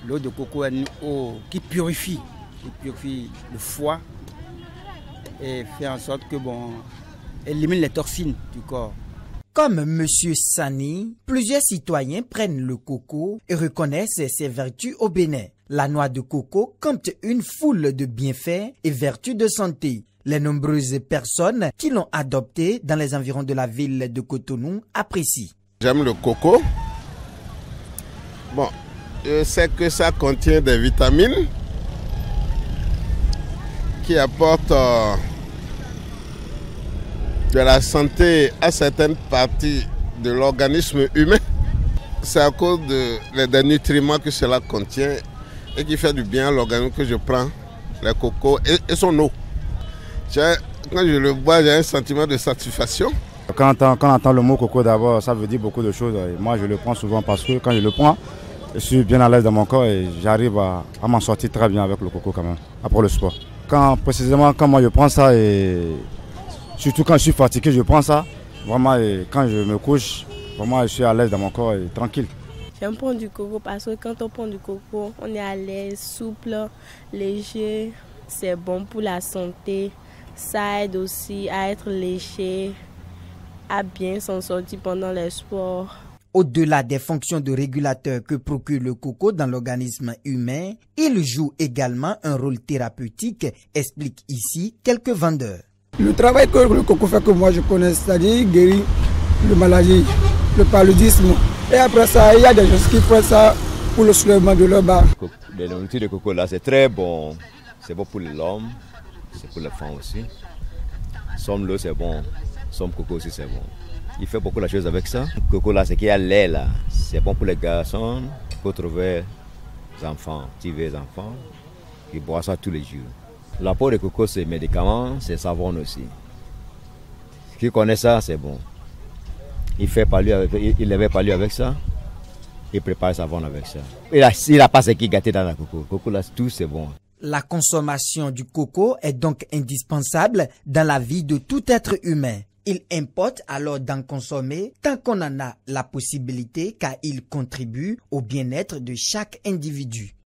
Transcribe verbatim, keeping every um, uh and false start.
L'eau de coco est une eau qui purifie, qui purifie le foie et fait en sorte que bon, élimine les toxines du corps. Comme Monsieur Sani, plusieurs citoyens prennent le coco et reconnaissent ses vertus au Bénin. La noix de coco compte une foule de bienfaits et vertus de santé. Les nombreuses personnes qui l'ont adopté dans les environs de la ville de Cotonou apprécient. J'aime le coco. Bon, je sais que ça contient des vitamines qui apportent euh, de la santé à certaines parties de l'organisme humain. C'est à cause de, des nutriments que cela contient et qui fait du bien à l'organisme que je prends le coco et, et son eau. Quand je le bois, j'ai un sentiment de satisfaction. Quand on entend, quand on entend le mot coco d'abord, ça veut dire beaucoup de choses. Et moi, je le prends souvent parce que quand je le prends, je suis bien à l'aise dans mon corps et j'arrive à, à m'en sortir très bien avec le coco quand même, après le sport. Quand, précisément, quand moi je prends ça, et surtout quand je suis fatigué, je prends ça. Vraiment, et quand je me couche, vraiment, je suis à l'aise dans mon corps et tranquille. J'aime prendre du coco parce que quand on prend du coco, on est à l'aise, souple, léger. C'est bon pour la santé. Ça aide aussi à être léger, à bien s'en sortir pendant les sports. Au-delà des fonctions de régulateur que procure le coco dans l'organisme humain, il joue également un rôle thérapeutique, explique ici quelques vendeurs. Le travail que le coco fait que moi je connais, c'est-à-dire guérir le maladie, le paludisme. Et après ça, il y a des gens qui font ça pour le soulèvement de leur bas. La nourriture de coco là, c'est très bon. C'est bon pour l'homme, c'est pour les femmes aussi. Somme l'eau, c'est bon. Somme coco aussi, c'est bon. Il fait beaucoup de choses avec ça. Le coco là, c'est qu'il y a lait là. C'est bon pour les garçons. Il faut trouver les enfants, tirer les enfants. Ils boivent ça tous les jours. La peau de coco, c'est médicament, c'est savon aussi. Qui connaît ça, c'est bon. Il fait pas lui avec, il avait pas lui avec ça. Il prépare savon avec ça. Il n'a pas ce qui gâté dans la coco. Coco là, tout c'est bon. La consommation du coco est donc indispensable dans la vie de tout être humain. Il importe alors d'en consommer tant qu'on en a la possibilité car il contribue au bien-être de chaque individu.